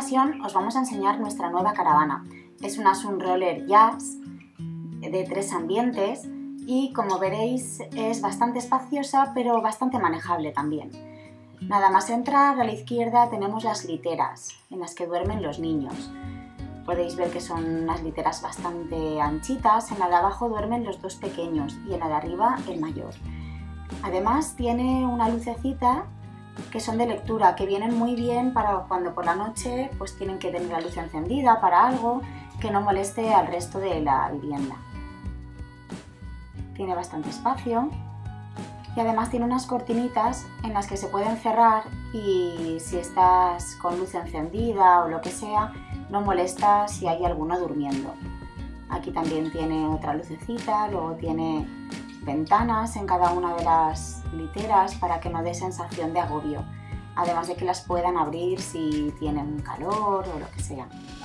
ocasión os vamos a enseñar nuestra nueva caravana. Es una Sunroller Jazz de 3 ambientes y, como veréis, es bastante espaciosa pero bastante manejable también. Nada más entrar, a la izquierda tenemos las literas en las que duermen los niños. Podéis ver que son unas literas bastante anchitas. En la de abajo duermen los 2 pequeños y en la de arriba el mayor. Además tiene una lucecita que son de lectura, que vienen muy bien para cuando por la noche pues tienen que tener la luz encendida para algo que no moleste al resto de la vivienda. Tiene bastante espacio y además tiene unas cortinitas en las que se pueden cerrar y si estás con luz encendida o lo que sea, no molesta si hay alguno durmiendo. Aquí también tiene otra lucecita, luego tiene ventanas en cada una de las literas para que no dé sensación de agobio, además de que las puedan abrir si tienen calor o lo que sea.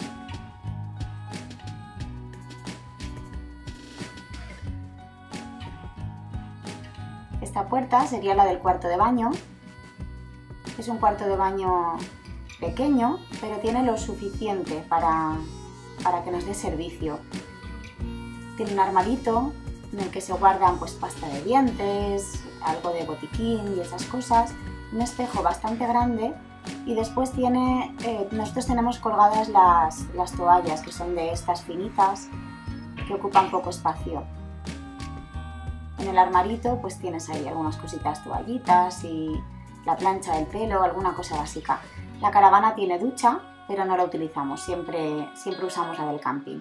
Esta puerta sería la del cuarto de baño. Es un cuarto de baño pequeño, pero tiene lo suficiente para que nos dé servicio. Tiene un armadito en el que se guardan pues pasta de dientes, algo de botiquín y esas cosas, un espejo bastante grande y después tiene, nosotros tenemos colgadas las toallas, que son de estas finitas que ocupan poco espacio. En el armarito pues tienes ahí algunas cositas, toallitas y la plancha del pelo, alguna cosa básica. La caravana tiene ducha, pero no la utilizamos, siempre usamos la del camping.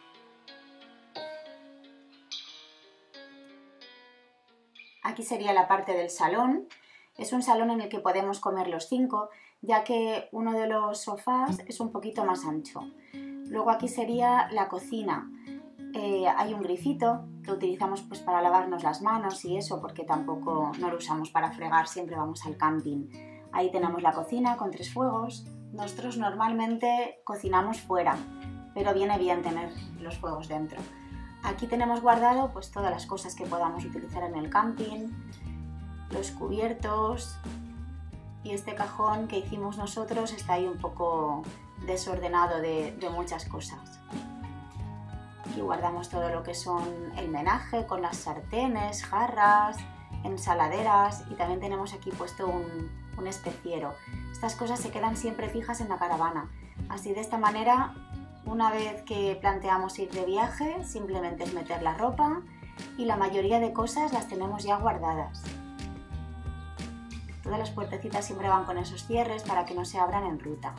Aquí sería la parte del salón. Es un salón en el que podemos comer los 5, ya que uno de los sofás es un poquito más ancho. Luego aquí sería la cocina. Hay un grifito que utilizamos pues para lavarnos las manos y eso, porque tampoco no lo usamos para fregar, siempre vamos al camping. Ahí tenemos la cocina con 3 fuegos. Nosotros normalmente cocinamos fuera, pero viene bien tener los fuegos dentro. Aquí tenemos guardado pues todas las cosas que podamos utilizar en el camping, los cubiertos y este cajón que hicimos nosotros está ahí un poco desordenado de muchas cosas. Aquí guardamos todo lo que son el menaje con las sartenes, jarras, ensaladeras y también tenemos aquí puesto un especiero. Estas cosas se quedan siempre fijas en la caravana. Así de esta manera, una vez que planteamos ir de viaje, simplemente es meter la ropa y la mayoría de cosas las tenemos ya guardadas. Todas las puertecitas siempre van con esos cierres para que no se abran en ruta.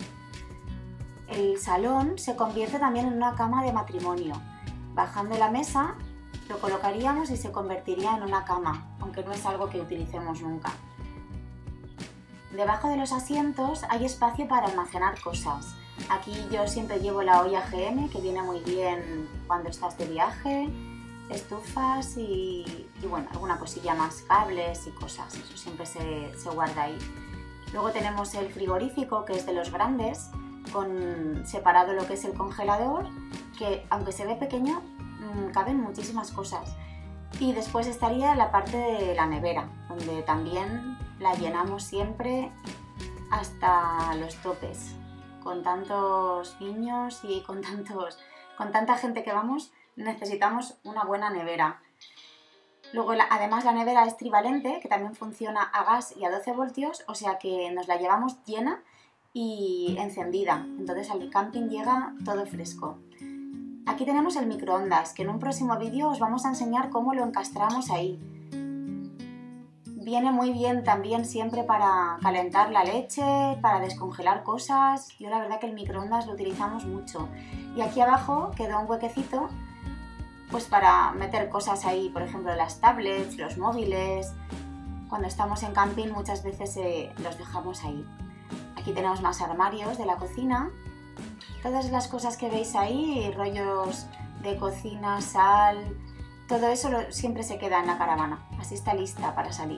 El salón se convierte también en una cama de matrimonio. Bajando la mesa lo colocaríamos y se convertiría en una cama, aunque no es algo que utilicemos nunca. Debajo de los asientos hay espacio para almacenar cosas. Aquí yo siempre llevo la olla GM, que viene muy bien cuando estás de viaje, estufas y bueno, alguna cosilla más, cables y cosas, eso siempre se guarda ahí. Luego tenemos el frigorífico, que es de los grandes, con separado lo que es el congelador, que aunque se ve pequeño, caben muchísimas cosas. Y después estaría la parte de la nevera, donde también la llenamos siempre hasta los topes. Con tantos niños y con tanta gente que vamos, necesitamos una buena nevera. Luego, además, la nevera es trivalente, que también funciona a gas y a 12 voltios, o sea que nos la llevamos llena y encendida. Entonces al camping llega todo fresco. Aquí tenemos el microondas, que en un próximo vídeo os vamos a enseñar cómo lo encastramos ahí. Viene muy bien también siempre para calentar la leche, para descongelar cosas. Yo la verdad que el microondas lo utilizamos mucho. Y aquí abajo quedó un huequecito pues para meter cosas ahí, por ejemplo las tablets, los móviles. Cuando estamos en camping muchas veces los dejamos ahí. Aquí tenemos más armarios de la cocina. Todas las cosas que veis ahí, rollos de cocina, sal, todo eso siempre se queda en la caravana, así está lista para salir.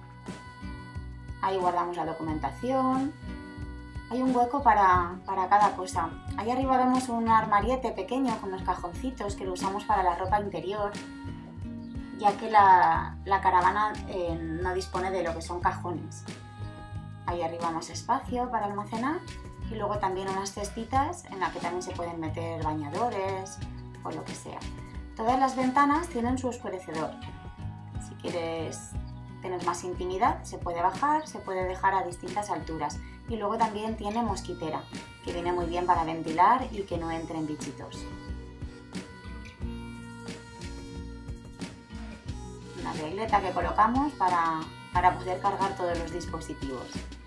Ahí guardamos la documentación. Hay un hueco para cada cosa. Ahí arriba vemos un armariete pequeño con los cajoncitos que lo usamos para la ropa interior, ya que la caravana no dispone de lo que son cajones. Ahí arriba más espacio para almacenar y luego también unas cestitas en las que también se pueden meter bañadores o lo que sea. Todas las ventanas tienen su oscurecedor. Si quieres tener más intimidad, se puede bajar, se puede dejar a distintas alturas. Y luego también tiene mosquitera, que viene muy bien para ventilar y que no entren bichitos. Una regleta que colocamos para poder cargar todos los dispositivos.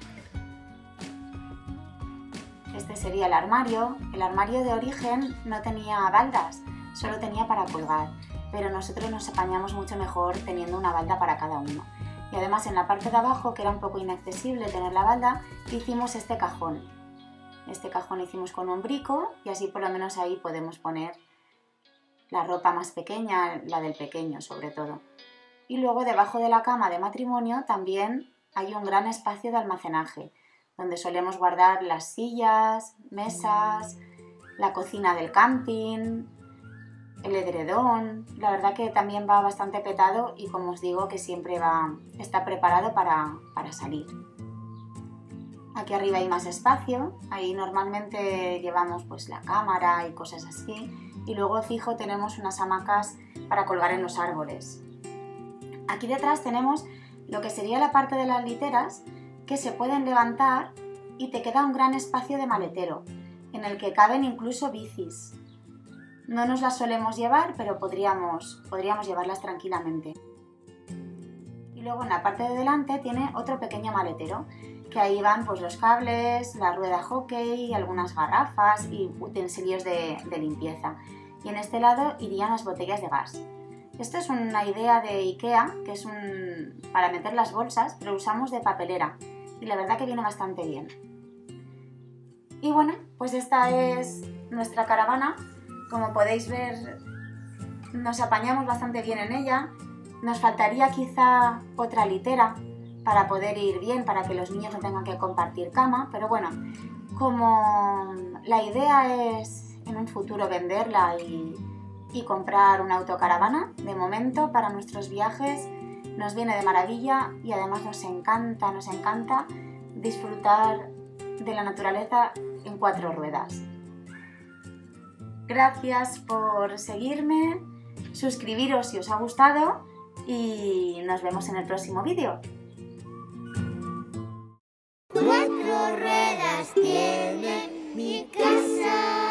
Este sería el armario. El armario de origen no tenía baldas, solo tenía para colgar, pero nosotros nos apañamos mucho mejor teniendo una balda para cada uno. Y además en la parte de abajo, que era un poco inaccesible tener la balda, hicimos este cajón. Este cajón hicimos con un brico y así por lo menos ahí podemos poner la ropa más pequeña, la del pequeño sobre todo. Y luego debajo de la cama de matrimonio también hay un gran espacio de almacenaje, donde solemos guardar las sillas, mesas, la cocina del camping, el edredón. La verdad que también va bastante petado y como os digo que siempre está preparado para salir. Aquí arriba hay más espacio, ahí normalmente llevamos pues la cámara y cosas así, y luego fijo tenemos unas hamacas para colgar en los árboles. Aquí detrás tenemos lo que sería la parte de las literas que se pueden levantar y te queda un gran espacio de maletero en el que caben incluso bicis. No nos las solemos llevar, pero podríamos llevarlas tranquilamente. Y luego en la parte de delante tiene otro pequeño maletero, que ahí van pues los cables, la rueda hockey, algunas garrafas y utensilios de limpieza. Y en este lado irían las botellas de gas. Esto es una idea de IKEA, que es para meter las bolsas, pero usamos de papelera y la verdad que viene bastante bien. Y bueno, pues esta es nuestra caravana. Como podéis ver, nos apañamos bastante bien en ella. Nos faltaría quizá otra litera para poder ir bien, para que los niños no tengan que compartir cama, pero bueno, como la idea es en un futuro venderla y comprar una autocaravana, de momento para nuestros viajes nos viene de maravilla y además nos encanta disfrutar de la naturaleza en 4 ruedas. Gracias por seguirme, suscribiros si os ha gustado y nos vemos en el próximo vídeo. 4 ruedas tiene mi casa.